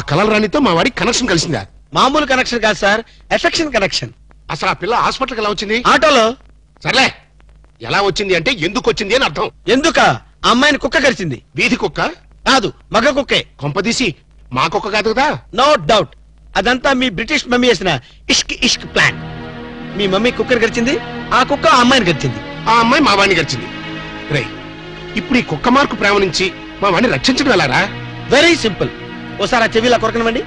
Colour రాణితో మా వాడికి connection కలిసిందా? మామూలు కనెక్షన్ కాదు సార్, ఎఫెక్షన్ కనెక్షన్. అసలు ఆ పిల్ల హాస్పిటల్కి ఎలా వచ్చింది? ఆటోలో. సర్లే, ఎలా వచ్చింది అంటే ఎందుకు వచ్చింది అని అర్థం. ఎందుక? అమ్మాయిని కుక్క కరిచింది. వీధి కుక్క కాదు, మగ కుక్కే. కొంపదీసి మా కుక్క కాదు కదా? నో డౌట్, అదంతా మీ బ్రిటిష్ మమ్మీ చేసిన ఇష్క్ ఇష్క్ ప్లాన్. మీ మమ్మీ కుక్కని గడిచింది, ఆ కుక్క ఆ అమ్మాయిని గడిచింది, ఆ అమ్మాయి మా వాడిని గడిచింది. రే, ఇప్పుడు ఈ కుక్క మార్కు ప్రేమ నుంచి మా వాడిని రక్షించడం ఎలారా? Very simple. ఓసారి ఆ చెవిలా కొరకనివ్వండి.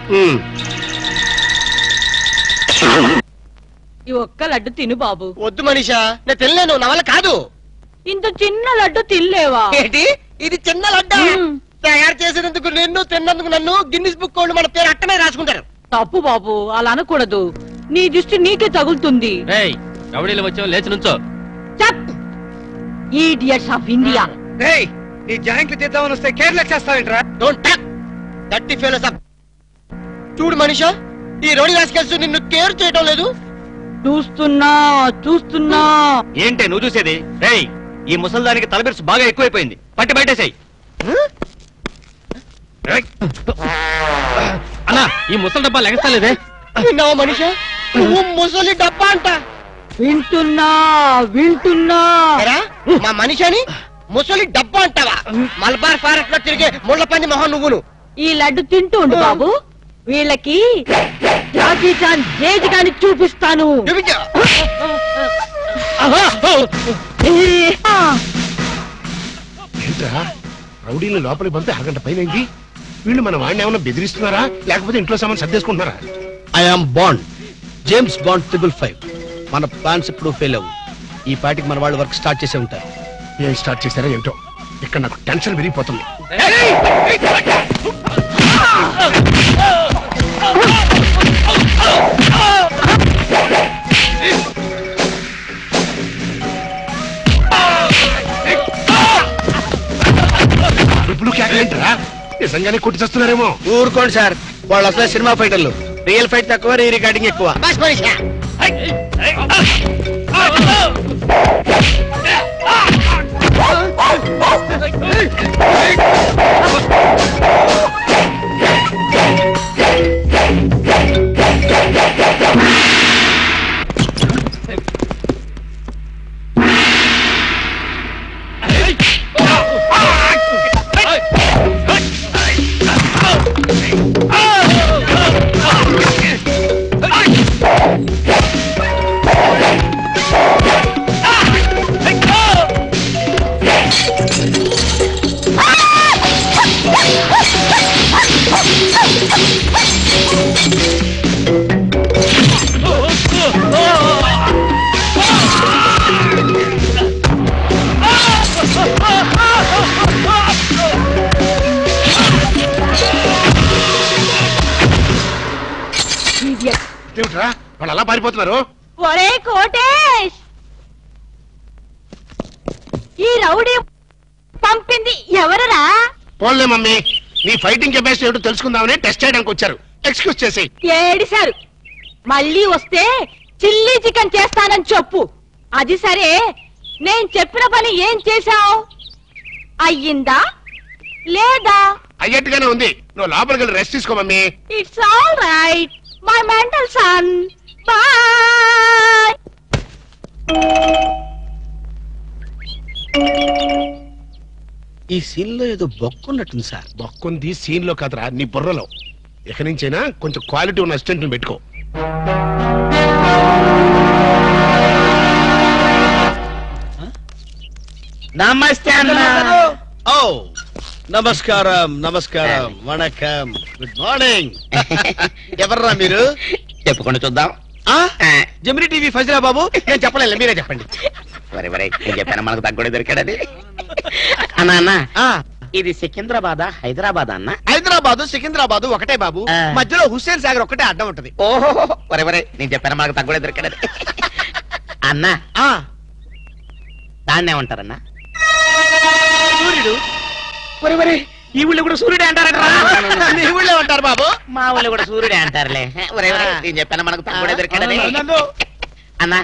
ఈ ఒక్క లడ్డు తిను బాబు. వద్దు మనీషా, నేను తినలేను, నా వల్ల కాదు. ఇంత చిన్న లడ్డు తినలేవా? ఏంటి ఇది చిన్న లడ్డు? తయారు చేసినందుకు నిన్ను, తిన్నందుకు నన్ను గిన్నిస్ బుక్ వాళ్ళు మన పేరు అట్టనే రాసుకుంటారు. తప్పు బాబు, అలా అనకూడదు. నీ దృష్టి నీకే తగులుతుంది. రౌడీలు వచ్చావు, లేచి నుంచో. Idiots of India. నీ జాయింట్లు తీద్దామని వస్తే కేర్లెస్ చేస్తావేంట్రా? డోంట్ టాక్ దట్టి ఫెలోస్ అప్. చూడు మనీషా, ఈ రోడి రాసుకెళ్తూ నిన్ను కేర్ చేయడం లేదు. చూస్తున్నా. ఏంటే నువ్వు చూసేది? రేయ్, ఈ ముసల్దానికి తలబిరుసు బాగా ఎక్కువైపోయింది, పట్టి బయటేసాయి. అన్నా, ఈ ముసలి డబ్బా లెగస్తలేదే. విన్నావా మనీషా, నువ్వు ముసలి డబ్బా అంట. వింటున్నా. మా మనిషిని ముసలి డబ్బా అంటావా? మలబార్ ఫారెస్ట్ లో తిరిగే ముళ్ళ పంది మొహం నువ్వును. ఈ లడ్డు తింటూ ఉండు బాబు, వీళ్ళకి జాకీ చాన్ జేజ్ గాని చూపిస్తాను. ఏంట్రా, రౌడీలు లోపలికి పంపి అరగంట పైన వీళ్ళు మన వాడిని ఏమన్నా బెదిరిస్తున్నారా, లేకపోతే ఇంట్లో సామాన్ సర్దేసుకుంటున్నారా? I'm Bond, James Bond 555. మన ప్లాన్స్ ఇప్పుడు ఫెయిల్ అవ్వు. ఈ పార్టీకి మన వాళ్ళు వర్క్ స్టార్ట్ చేసే ఉంటారు. ఏం స్టార్ట్ చేశారో ఏంటో, ఇక్కడ నాకు టెన్షన్ విరిగిపోతుంది. ఇప్పుడు కేకలేంటరా, నిజంగానే కొట్టి చేస్తున్నారేమో. ఊరుకోండి సార్, వాళ్ళు అసలు సినిమా ఫైటర్లు. రియల్ ఫైట్ తక్కువ, రీ రికార్డింగ్ ఎక్కువ. వాళ్ళు అలా పారిపోతున్నారు. ఒరే కోటేష్, ఈ రౌడీ పంపింది ఎవరరా? పోన్లే మమ్మీ, నీ ఫైటింగ్ కెపాసిటీ ఏమిటో తెలుసుకుందామని టెస్ట్ చేయడానికి వచ్చారు. ఎక్స్క్యూజ్ చేసి. ఏడిశారు. మళ్ళీ వస్తే చిల్లీ చికెన్ చేస్తానని చెప్పు. అది సరే, నేను చెప్పిన పని ఏం చేశావు? అయ్యిందా లేదా? అయ్యట్టుగానే ఉంది. నువ్వు లోపలికి వెళ్ళి రెస్ట్ తీసుకో mummy. It's all right my mental son. Bye. ఈ సీన్ లో ఏదో బొక్కున్నట్టుంది సార్. బొక్కుంది సీన్ లో కాదురా, నీ బుర్రలో. ఇక నుంచైనా కొంచెం క్వాలిటీ ఉన్న అసిస్టెంట్ పెట్టుకో. నమస్తే అన్న. ఓ నమస్కారం, నమస్కారం, వణకం, గుడ్ మార్నింగ్. ఎవర్రా మీరు? చెప్పుకొని చూద్దాం. జమిని టీవీ ఫజరా బాబు. నేను చెప్పలేదు, మీరే చెప్పండి. నేను చెప్పాను, మనకు తగ్గుడే దొరికాడది. అన్నా అన్న, ఇది సికింద్రాబాద్ హైదరాబాద్ అన్న? హైదరాబాద్ సికింద్రాబాద్ ఒకటే బాబు, మధ్యలో హుస్సేన్ సాగర్ ఒకటే అడ్డం ఉంటది. ఓహో, నేను చెప్పాను, మనకు తగ్గుడే దొరికాడది. అన్న, దాన్ని ఏమంటారన్నా? సూర్యుడు. ఈ ఊళ్ళో కూడా సూర్యుడే అంటారట. ఈ ఊళ్ళో అంటారు బాబు. మా ఊళ్ళో కూడా సూర్యుడే అంటారులే. నేను చెప్పాను, మనకు తగ్గుడే దొరికాడది. అన్న,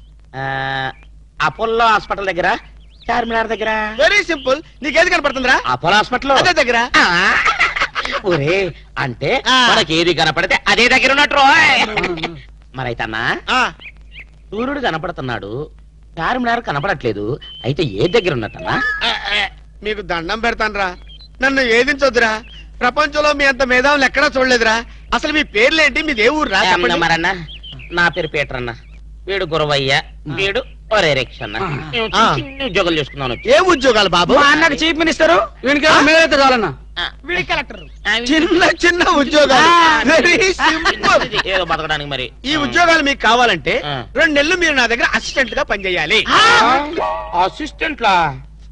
అపోలో హాస్పిటల్ దగ్గర, చార్మినార్ దగ్గర. Very simple. నీకేది కనపడుతుందిరా? అపోలో హాస్పిటల్ అదే దగ్గర. ఒరే అంటే మనకి ఏది కనపడితే అదే దగ్గర ఉన్నట్టు మరైతన్నా సూర్యుడు కనపడుతున్నాడు, చార్మినార్ కనపడట్లేదు, అయితే ఏ దగ్గర ఉన్నట్టన్నా? మీకు దండం పెడతానరా, నన్ను ఏదించొద్దురా. ప్రపంచంలో మీ అంత మేధావులు ఎక్కడా చూడలేదురా. అసలు మీ పేర్లేంటి, మీది ఏ ఊరు రా? మరన్నా నా పేరు పీటర్ అన్న, వీడు గురవయ్య, వీడు ఒరే రిక్ష అన్న. ఉద్యోగాలు చేసుకున్నాను. ఏ ఉద్యోగాలు బాబు? అన్నకు చీఫ్ మినిస్టర్, మేలైతే చాలన్నా. చిన్న చిన్న ఉద్యోగాలు, వెరీ సింపుల్. ఏదో బతకడానికి మరి. ఈ ఉద్యోగాలు మీకు కావాలంటే 2 నెలలు మీరు నా దగ్గర అసిస్టెంట్ గా పనిచేయాలి. అసిస్టెంట్ లా?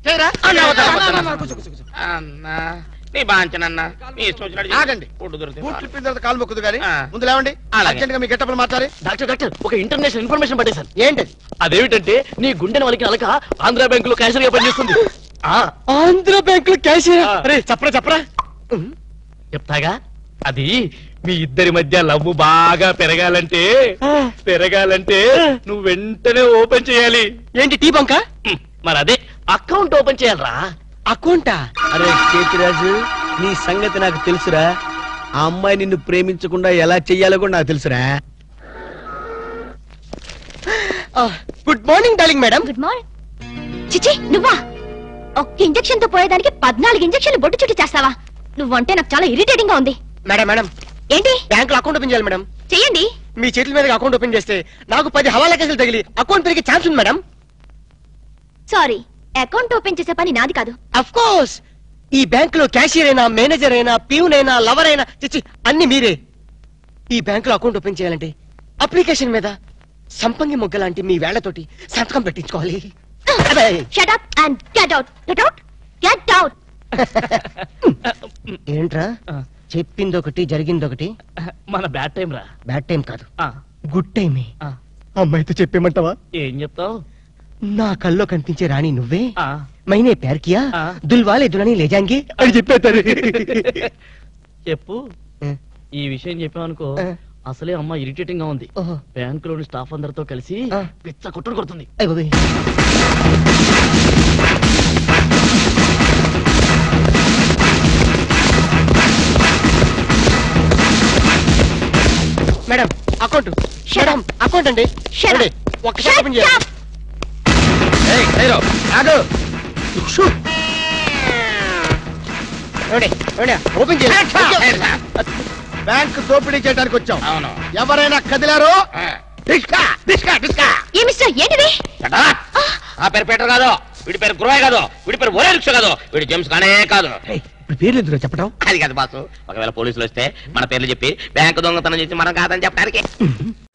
నీ బాంచనన్నా, నీ ఇష్టం వచ్చినట్టు ఆగండి. బూట్లు పిన్ తర్వాత కాలు మొక్కుదు కానీ ముందు లేవండి. అర్జెంట్ గా మీ గెట్టపలు మార్చాలి. డాక్టర్ ఒక ఇంటర్నేషనల్ ఇన్ఫర్మేషన్ పట్టేశాను. ఏంటది? అదేమిటంటే నీ గుండెని వలికి అలక ఆంధ్ర బ్యాంక్ లో క్యాషియర్ గా పనిచేస్తుంది. ఆంధ్ర బ్యాంక్ లో క్యాషియర్? అరే చెప్పరా. చెప్తాగా. అది మీ ఇద్దరి మధ్య లవ్ బాగా పెరగాలంటే నువ్వు వెంటనే ఓపెన్ చేయాలి. ఏంటి టీ బంక? మరి అదే అకౌంట్ ఓపెన్ చేయాలరా. అకౌంటా? అరే కేతిరాజు, నీ సంగతి నాకు తెలుసురా. ఆ అమ్మాయి నిన్ను ప్రేమించకుండా ఎలా చెయ్యాలో కూడా నాకు తెలుసురా. Good morning darling madam. Good morning. చిచి నువ్వా? ఒక్క ఇంజెక్షన్ తో పోయేదానికి 14 ఇంజెక్షన్లు బొట్టు చుట్టూ చేస్తావా? నువ్వంటే నాకు చాలా ఇరిటేటింగ్ గా ఉంది. మేడం ఏంటి? బ్యాంక్ లో అకౌంట్ ఓపెన్ చేయాలి మేడం. చెయ్యండి. మీ చేతుల మీద అకౌంట్ ఓపెన్ చేస్తే నాకు 10 హవాలా కేసులు తగిలి అకౌంట్ పెరిగే ఛాన్స్ ఉంది మేడం. సారీ, అకౌంట్ ఓపెన్ చేసే పని నాది కాదు. అఫ్ కోర్స్, ఈ బ్యాంక్ లో క్యాషియర్ అయినా, మేనేజర్ అయినా, ప్యూన్ అయినా, లవర్ అయినా, చిచి అన్ని మీరే. ఈ బ్యాంక్ లో అకౌంట్ ఓపెన్ చేయాలంటే అప్లికేషన్ మీద సంపంగి మొగ్గ లాంటి మీ వేళ్లతోటి సంతకం పెట్టించుకోవాలి. Shut up and get out. Get out. Get out. ఏంట్రా చెప్పిందొకటి జరిగిందొకటి? మన బ్యాడ్ టైం రా. బ్యాడ్ టైం కాదు, గుడ్ టైమే. అమ్మాయితో చెప్పేమంటావా? ఏం చెప్తావు? నా కల్లో కనిపించే రాణి నువ్వే, మైనే ప్యార్ కియా, దుల్వాలే దులని లేజాంగి అని చెప్పేస్తారు. చెప్పు. ఈ విషయం చెప్పావనుకో, అసలే అమ్మ ఇరిటేటింగ్ గా ఉంది. బ్యాంక్ లోని స్టాఫ్ అందరితో కలిసి పిచ్చ కొట్టుడు కొడుతుంది. Madam account. మేడం అకౌంట్ అండి. ఒక్కసారి ఓపెన్ చేయండి. ఓపెన్ చేయండి. బ్యాంక్ దోపిడీ చేయడానికి వచ్చాం. అవును. ఎవరైనా కదిలారో ఏ మిస్టర్, ఏంటిది? ఆ పేరు పీటర్ కాదు, వీడి పేరు గురవయ్య కాదు, వీడి పేరు ఒరే రిక్ష కాదు, వీడి జేమ్స్ కానే కాదు. పేర్లు ఎందుకు చెప్పడం? అది కాదు బాసు, ఒకవేళ పోలీసులు వస్తే మన పేర్లు చెప్పి బ్యాంకు దొంగతనం చేసి మనం కాదని చెప్పడానికి